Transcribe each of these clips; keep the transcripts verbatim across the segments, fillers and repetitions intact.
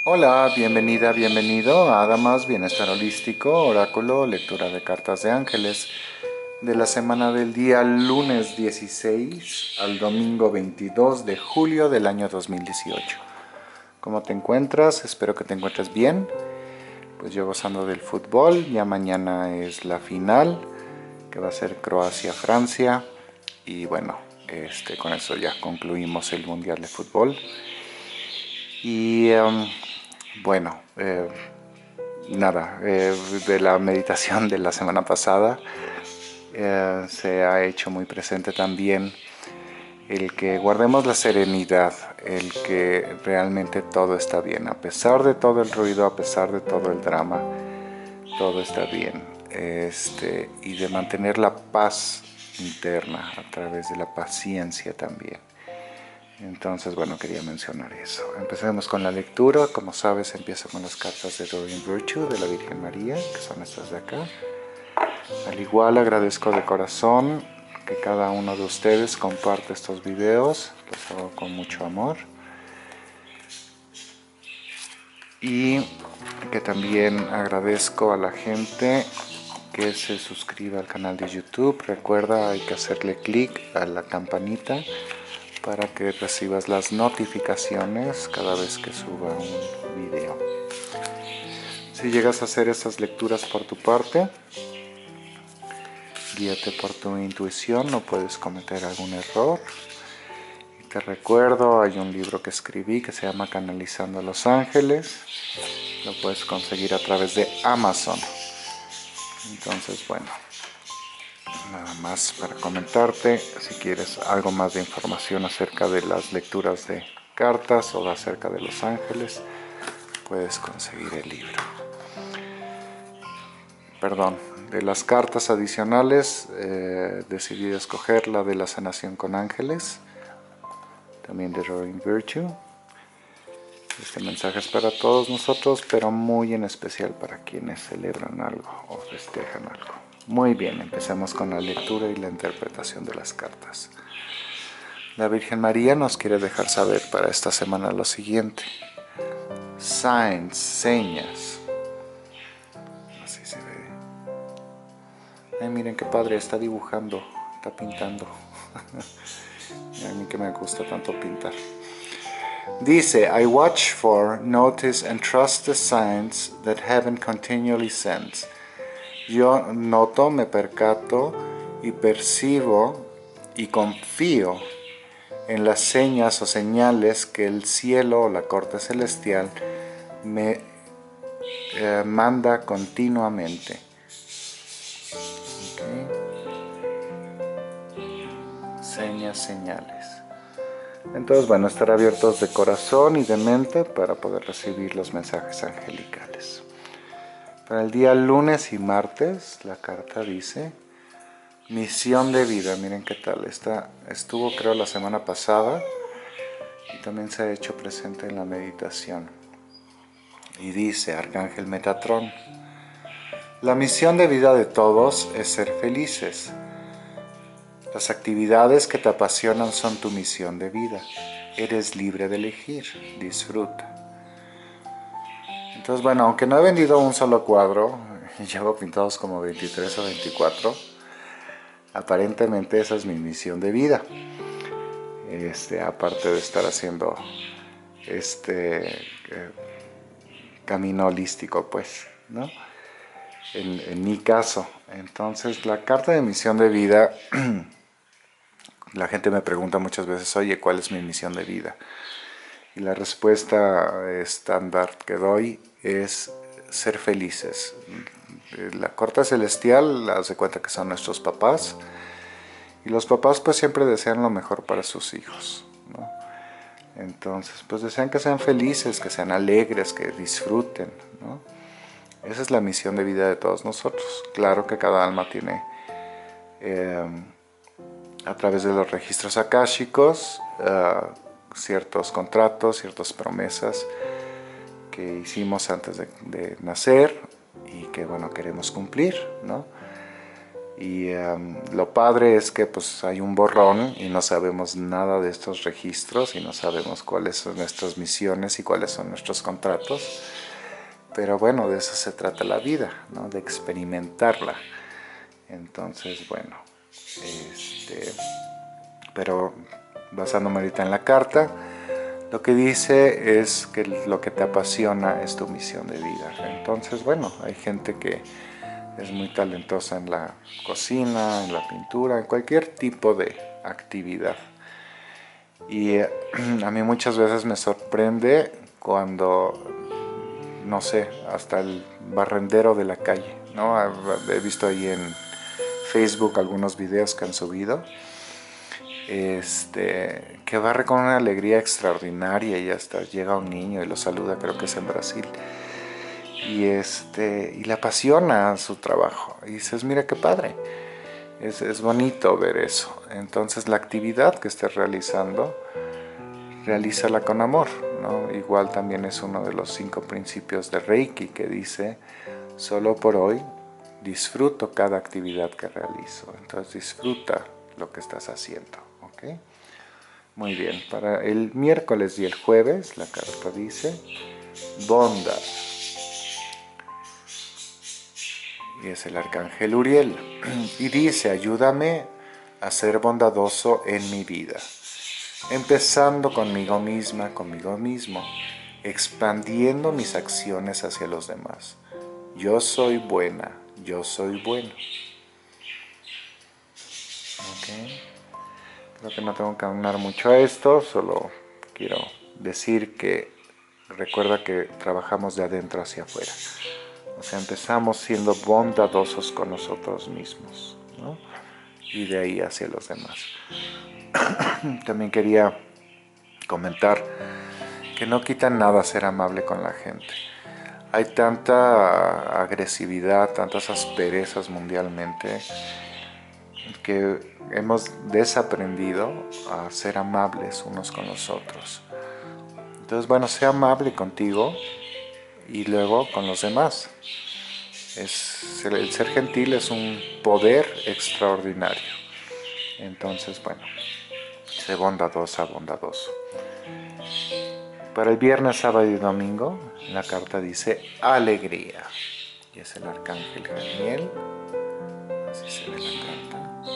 Hola, bienvenida, bienvenido a Adamas Bienestar Holístico, Oráculo, lectura de cartas de ángeles de la semana del día lunes dieciséis al domingo veintidós de julio del año dos mil dieciocho. ¿Cómo te encuentras? Espero que te encuentres bien. Pues yo gozando del fútbol, ya mañana es la final, que va a ser Croacia-Francia. Y bueno, este, con eso ya concluimos el Mundial de Fútbol. Y um, bueno, eh, nada, eh, de la meditación de la semana pasada eh, se ha hecho muy presente también el que guardemos la serenidad, el que realmente todo está bien, a pesar de todo el ruido, a pesar de todo el drama, todo está bien, este, y de mantener la paz interna a través de la paciencia también. Entonces, bueno, quería mencionar eso. Empecemos con la lectura. Como sabes, empiezo con las cartas de Doreen Virtue de la Virgen María, que son estas de acá. Al igual, agradezco de corazón que cada uno de ustedes comparte estos videos. Los hago con mucho amor. Y que también agradezco a la gente que se suscribe al canal de YouTube. Recuerda, hay que hacerle clic a la campanita para que recibas las notificaciones cada vez que suba un video. Si llegas a hacer estas lecturas por tu parte, guíate por tu intuición, no puedes cometer algún error. Y te recuerdo, hay un libro que escribí que se llama Canalizando a los Ángeles. Lo puedes conseguir a través de Amazon. Entonces, bueno, nada más para comentarte, si quieres algo más de información acerca de las lecturas de cartas o acerca de los ángeles, puedes conseguir el libro. Perdón, de las cartas adicionales eh, decidí escoger la de la sanación con ángeles, también de Doreen Virtue. Este mensaje es para todos nosotros, pero muy en especial para quienes celebran algo o festejan algo. Muy bien, empecemos con la lectura y la interpretación de las cartas. La Virgen María nos quiere dejar saber para esta semana lo siguiente. Signs, señas. Así se ve. Ay, miren qué padre, está dibujando, está pintando. A mí que me gusta tanto pintar. Dice, I watch for, notice and trust the signs that heaven continually sends. Yo noto, me percato y percibo y confío en las señas o señales que el cielo o la corte celestial me eh, manda continuamente. Okay. Señas, señales. Entonces, bueno, estar abiertos de corazón y de mente para poder recibir los mensajes angelicales. Para el día lunes y martes, la carta dice misión de vida. Miren qué tal. Esta estuvo, creo, la semana pasada y también se ha hecho presente en la meditación. Y dice Arcángel Metatrón: la misión de vida de todos es ser felices. Las actividades que te apasionan son tu misión de vida. Eres libre de elegir. Disfruta. Entonces, bueno, aunque no he vendido un solo cuadro, llevo pintados como veintitrés o veinticuatro, aparentemente esa es mi misión de vida. Este, aparte de estar haciendo este eh, camino holístico, pues, ¿no? En, en mi caso. Entonces, la carta de misión de vida, la gente me pregunta muchas veces, oye, ¿cuál es mi misión de vida? Y la respuesta estándar que doy es ser felices. La corte celestial, hace cuenta que son nuestros papás, y los papás pues siempre desean lo mejor para sus hijos, ¿no? Entonces pues desean que sean felices, que sean alegres, que disfruten, ¿no? Esa es la misión de vida de todos nosotros. Claro que cada alma tiene eh, a través de los registros akáshicos uh, ciertos contratos, ciertas promesas que hicimos antes de, de nacer y que, bueno, queremos cumplir, ¿no? Y um, lo padre es que pues hay un borrón y no sabemos nada de estos registros y no sabemos cuáles son nuestras misiones y cuáles son nuestros contratos. Pero bueno, de eso se trata la vida, ¿no? De experimentarla. Entonces, bueno, este, pero basándome ahorita en la carta, lo que dice es que lo que te apasiona es tu misión de vida. Entonces, bueno, hay gente que es muy talentosa en la cocina, en la pintura, en cualquier tipo de actividad. Y eh, a mí muchas veces me sorprende cuando, no sé, hasta el barrendero de la calle, ¿no? He visto ahí en Facebook algunos videos que han subido, este, que barre con una alegría extraordinaria y hasta llega un niño y lo saluda, creo que es en Brasil. Y, este, y le apasiona su trabajo. Y dices, mira qué padre. Es, es bonito ver eso. Entonces la actividad que estés realizando, realízala con amor, ¿no? Igual también es uno de los cinco principios de Reiki que dice, solo por hoy disfruto cada actividad que realizo. Entonces disfruta lo que estás haciendo, ¿ok? Muy bien, para el miércoles y el jueves la carta dice, bondad. Y es el arcángel Uriel. Y dice, ayúdame a ser bondadoso en mi vida. Empezando conmigo misma, conmigo mismo. Expandiendo mis acciones hacia los demás. Yo soy buena, yo soy bueno. Okay. Creo que no tengo que hablar mucho a esto, solo quiero decir que recuerda que trabajamos de adentro hacia afuera. O sea, empezamos siendo bondadosos con nosotros mismos, ¿no? Y de ahí hacia los demás. También quería comentar que no quita nada ser amable con la gente. Hay tanta agresividad, tantas asperezas mundialmente que hemos desaprendido a ser amables unos con los otros. Entonces, bueno, sea amable contigo y luego con los demás. Es, el ser gentil es un poder extraordinario. Entonces, bueno, sé bondadosa, bondadoso. Para el viernes, sábado y domingo, la carta dice alegría. Y es el arcángel Janiel. Así se ve la carta.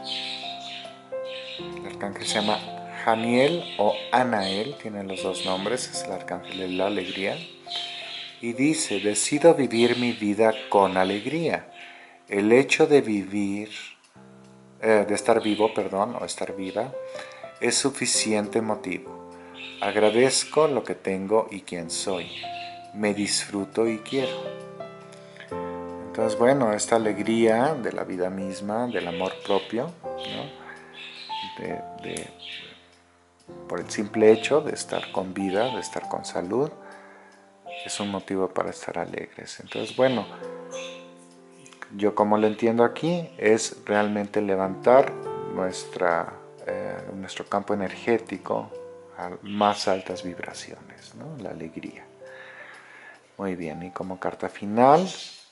El arcángel se llama Janiel o Anael, tiene los dos nombres, es el arcángel de la alegría. Y dice, decido vivir mi vida con alegría. El hecho de vivir, eh, de estar vivo, perdón, o estar viva, es suficiente motivo. Agradezco lo que tengo y quién soy. Me disfruto y quiero. Entonces, bueno, esta alegría de la vida misma, del amor propio, ¿no? de, de, por el simple hecho de estar con vida, de estar con salud, es un motivo para estar alegres. Entonces, bueno, yo como lo entiendo aquí, es realmente levantar nuestra, eh, nuestro campo energético a más altas vibraciones, ¿no? La alegría. Muy bien, y como carta final,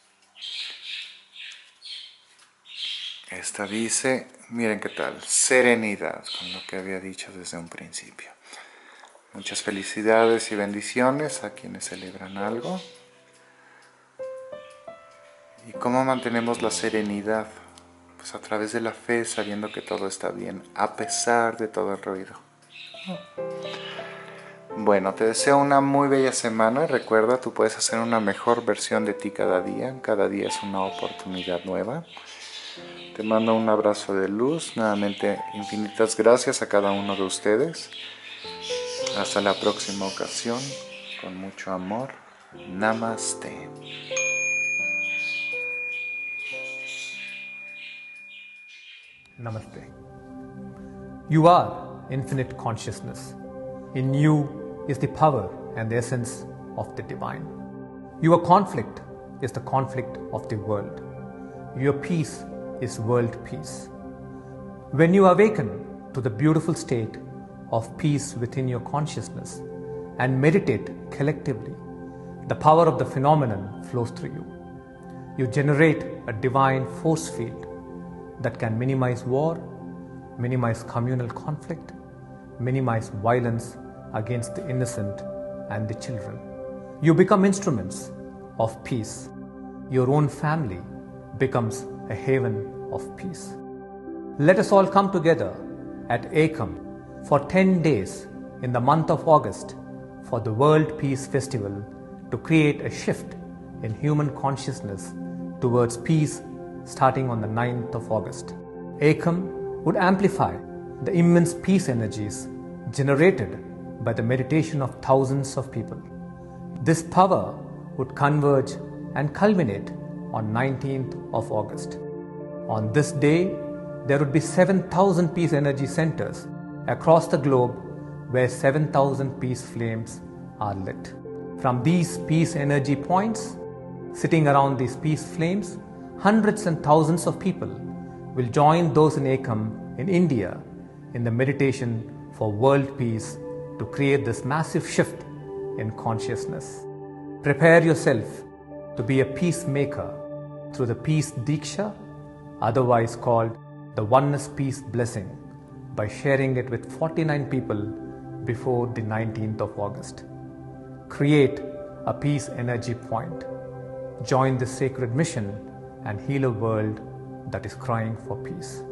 esta dice, miren qué tal, serenidad, con lo que había dicho desde un principio. Muchas felicidades y bendiciones a quienes celebran algo. ¿Y cómo mantenemos la serenidad? Pues a través de la fe, sabiendo que todo está bien, a pesar de todo el ruido. Bueno, te deseo una muy bella semana. Recuerda, tú puedes hacer una mejor versión de ti cada día. Cada día es una oportunidad nueva. Te mando un abrazo de luz. Nuevamente, infinitas gracias a cada uno de ustedes. Hasta la próxima ocasión. Con mucho amor. Namaste. Namaste. You are infinite consciousness. In you is the power and the essence of the divine. Your conflict is the conflict of the world. Your peace is world peace. When you awaken to the beautiful state of peace within your consciousness and meditate collectively, the power of the phenomenon flows through you. You generate a divine force field that can minimize war, minimize communal conflict, minimize violence against the innocent and the children. You become instruments of peace. Your own family becomes a haven of peace. Let us all come together at Ekam for ten days in the month of August for the World Peace Festival to create a shift in human consciousness towards peace starting on the ninth of August. Ekam would amplify the immense peace energies generated by the meditation of thousands of people. This power would converge and culminate on nineteenth of August. On this day, there would be seven thousand peace energy centers across the globe where seven thousand peace flames are lit. From these peace energy points, sitting around these peace flames, hundreds and thousands of people will join those in Ekam in India in the meditation for world peace to create this massive shift in consciousness. Prepare yourself to be a peacemaker through the Peace Diksha, otherwise called the Oneness Peace Blessing, by sharing it with forty-nine people before the nineteenth of August. Create a peace energy point. Join this sacred mission and heal a world that is crying for peace.